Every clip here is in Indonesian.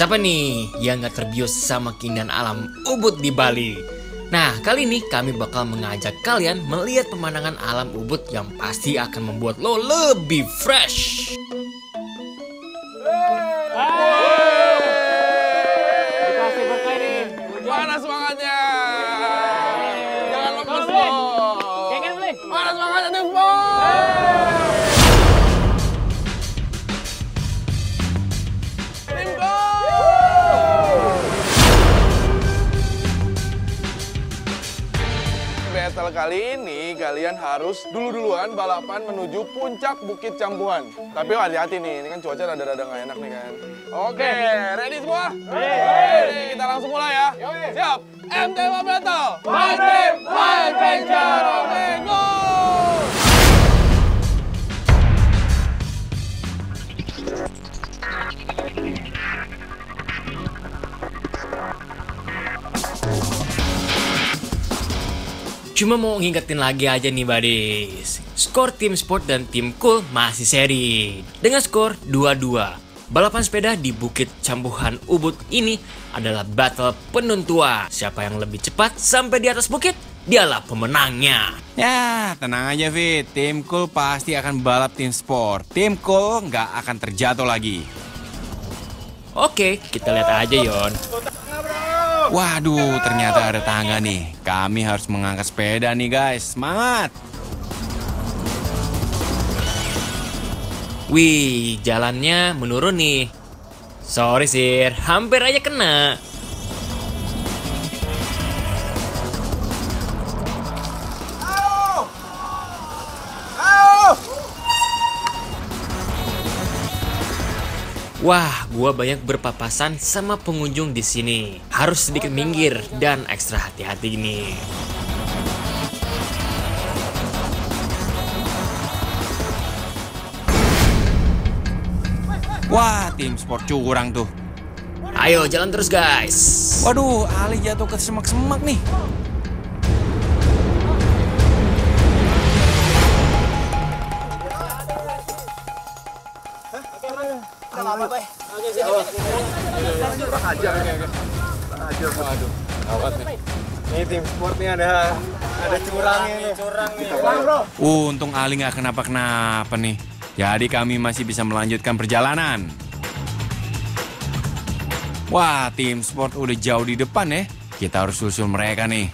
Siapa nih yang gak terbius sama keindahan alam Ubud di Bali? Nah, kali ini kami bakal mengajak kalian melihat pemandangan alam Ubud yang pasti akan membuat lo lebih fresh. Dikasih berkah nih. Mana semangatnya? Jangan lemes lo. Kengen boleh? Mana semangatnya tim sport? Tim Go! Battle kali ini kalian harus duluan balapan menuju puncak Bukit Campuhan. Tapi hati-hati nih, ini kan cuaca rada-rada nggak enak nih kan. Oke, ready semua? Ready, kita langsung mulai ya. Siap, MTB Battle! One Team, One Adventure! Oke, go! Cuma mau ngingetin lagi aja nih buddies, skor tim sport dan tim cool masih seri dengan skor 2-2. Balapan sepeda di Bukit Campuhan Ubud ini adalah battle penentuan. Siapa yang lebih cepat sampai di atas bukit, dialah pemenangnya. Ya, tenang aja Fit, tim cool pasti akan balap tim sport. Tim cool nggak akan terjatuh lagi. Oke, kita lihat aja Yon. Waduh, ternyata ada tangga nih. Kami harus mengangkat sepeda nih guys, semangat! Wih, jalannya menurun nih. Sorry Sir, hampir aja kena. Wah, gua banyak berpapasan sama pengunjung di sini. Harus sedikit minggir dan ekstra hati-hati nih. Wah, tim sport curang tuh. Ayo jalan terus guys. Waduh, Ali jatuh ke semak-semak nih. Waduh, gawat nih. Ini tim sport nih ada curangnya nih. Curang nih. Untung Ali nggak kenapa-kenapa nih. Jadi kami masih bisa melanjutkan perjalanan. Wah, tim sport udah jauh di depan ya. Kita harus susul mereka nih.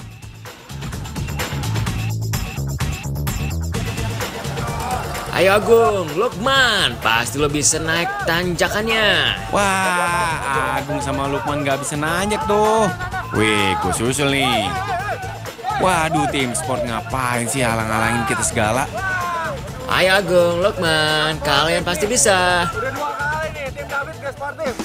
Ayo Agung, Lukman, pasti lo bisa naik tanjakannya. Wah, Agung sama Lukman nggak bisa nanjak tuh. Wih, gue susul nih. Waduh, tim sport ngapain sih halang-halangin kita segala? Ayo Agung, Lukman, kalian pasti bisa. Udah 2 kali nih, tim David gak sportif.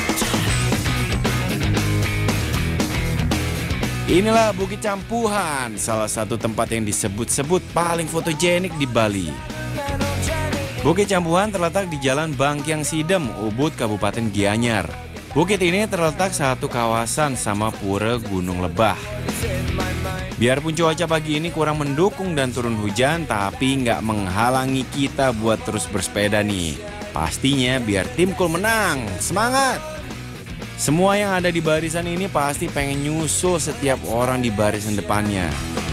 Inilah Bukit Campuhan, salah satu tempat yang disebut-sebut paling fotogenik di Bali. Bukit Campuhan terletak di Jalan Bangkyang Sidem, Ubud, Kabupaten Gianyar. Bukit ini terletak satu kawasan sama pura Gunung Lebah. Biarpun cuaca pagi ini kurang mendukung dan turun hujan, tapi nggak menghalangi kita buat terus bersepeda nih. Pastinya biar tim cool menang, semangat! Semua yang ada di barisan ini pasti pengen nyusul setiap orang di barisan depannya.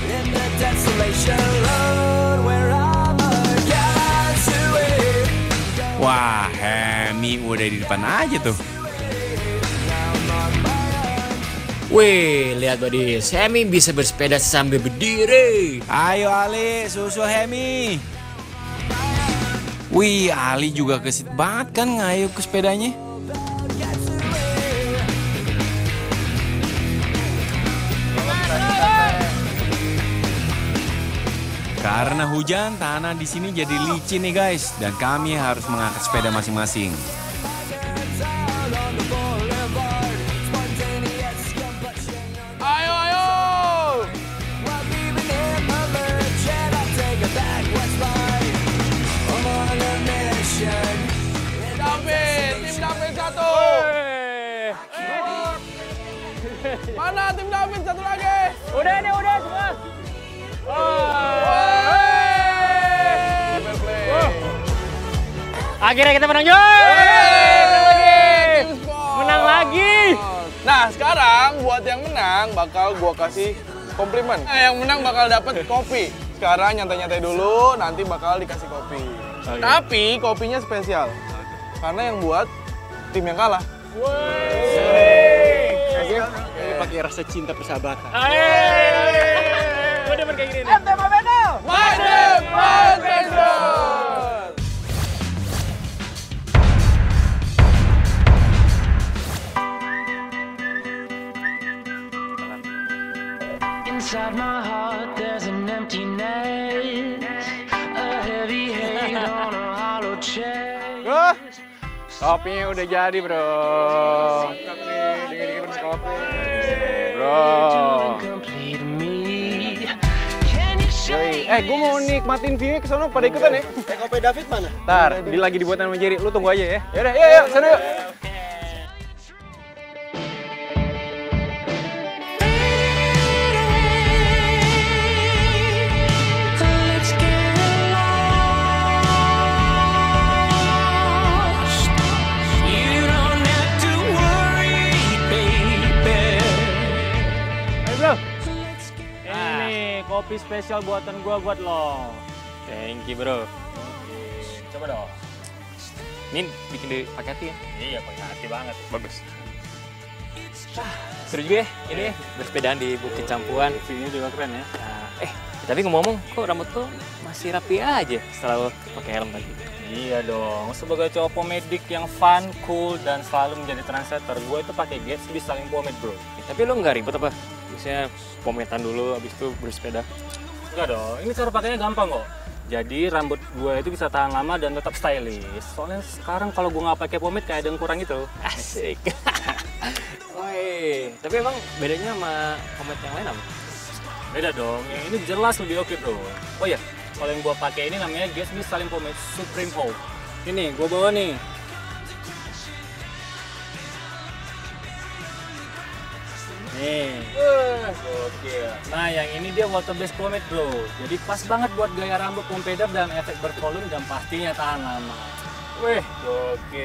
Wah, Hemi udah di depan aja tuh. Wih, lihat buddies, Hemi bisa bersepeda sambil berdiri. Ayo Ali, susul Hemi. Wih, Ali juga gesit banget kan ngayuh ke sepedanya. Karena hujan, tanah di sini jadi licin nih guys, dan kami harus mengangkat sepeda masing-masing. Ayo, ayo! David, tim David satu. Mana tim David satu lagi? Udah nih, udah semua. Akhirnya kita menang, Joy! Menang lagi. lagi. Nah, sekarang buat yang menang bakal gua kasih komplimen. Nah, yang menang bakal dapat kopi. Sekarang nyantai-nyantai dulu, nanti bakal dikasih kopi. Tapi kopinya spesial. Karena yang buat tim yang kalah. Ini pakai rasa cinta persahabatan. Gue demen kayak gini nih. My Team Adventure! Inside my heart there's an emptiness, a heavy hate on a hollow chest. Kopinya udah jadi, bro. Dingin-dingin kopi. Bro. Complete me. Can you say Gue mau nikmatin view ke sono pada ikutan ya. Kopi David mana? Ntar, dia lagi dibuatin sama Jerry. Lu tunggu aja ya. Yaudah, yuk, sana yuk. let's get lost? You don't have to worry, baby. Ayo bro. Ini kopi spesial buatan gua buat lo. Thank you bro. Coba dong. Ini bikin pakai hati ya? Iya, pakai hati banget. Bagus. Seru juga ya ini ya, bersepedaan di Bukit Campuhan. View-nya juga keren ya. Nah, tapi ngomong-ngomong, kok rambut tuh masih rapi aja setelah lo pakai helm tadi? Iya dong, sebagai cowok pomedik yang fun, cool, dan selalu menjadi trendsetter, gue itu pakai Gatsby Styling Pomade bro. Tapi lo nggak ribet apa? Misalnya pometan dulu, abis itu bersepeda. Enggak dong, ini cara pakainya gampang kok. Jadi rambut gue itu bisa tahan lama dan tetap stylish. Soalnya sekarang kalau gue nggak pakai pomade kayak ada yang kurang itu. Asik. Woi, tapi emang bedanya sama pomade yang lain apa? Beda dong, yang ini jelas lebih oke bro. Oh ya, kalau yang gue pakai ini namanya Gatsby Styling Pomade Supreme Hope. Ini gue bawa nih. Nih. Oke. Nah, yang ini dia water based pomade bro. Jadi pas banget buat gaya rambut pompader dan efek bervolume dan pastinya tahan lama. Wih, oke.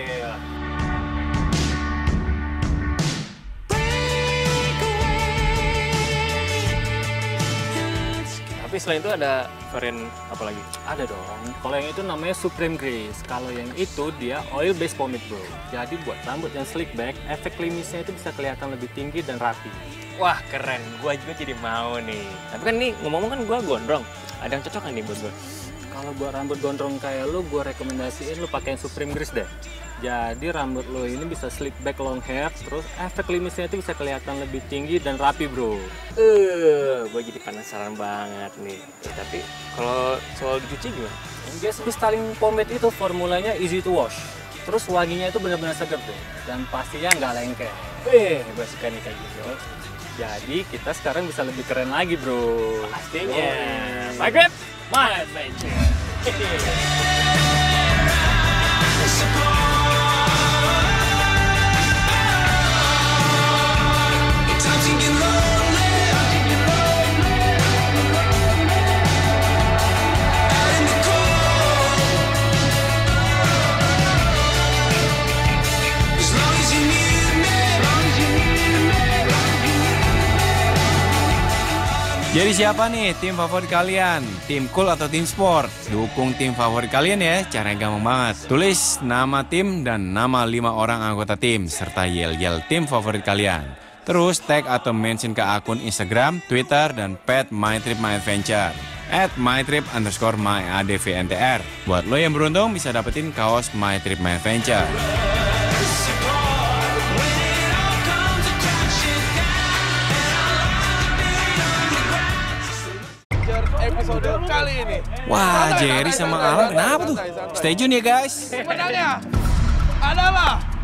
Tapi selain itu ada varian apa lagi? Ada dong. Kalau yang itu namanya Supreme Grace. Kalau yang itu dia oil based pomade bro. Jadi buat rambut yang slick back, efek klimisnya itu bisa kelihatan lebih tinggi dan rapi. Wah keren, gua juga jadi mau nih. Tapi kan nih ngomong-ngomong kan gua gondrong. Ada yang cocok kan nih buat gua? Kalau buat rambut gondrong kayak lu, gue rekomendasiin lu pakai yang Supreme Grease deh. Jadi rambut lu ini bisa slick back long hair, terus efek klimisnya itu bisa kelihatan lebih tinggi dan rapi bro. Gua jadi penasaran banget nih. Tapi kalau soal dicuci gimana? Yang Gatsby Styling Pomade itu formulanya easy to wash. Terus wanginya itu benar-benar segar bro. Dan pastinya nggak lengket. Gua suka nih kayak gitu. Jadi kita sekarang bisa lebih keren lagi bro. Pastinya. My grip, my adventure. Jadi siapa nih tim favorit kalian? Tim cool atau tim sport? Dukung tim favorit kalian ya, caranya gampang banget. Tulis nama tim dan nama 5 orang anggota tim, serta yel-yel tim favorit kalian. Terus tag atau mention ke akun Instagram, Twitter, dan @mytripmyadventure @mytrip_myadvntr. Buat lo yang beruntung bisa dapetin kaos My Trip My Adventure. Episode kali ini. Wah, Jerry sama Alan kenapa tuh? Stay tune ya guys. Pemenangnya adalah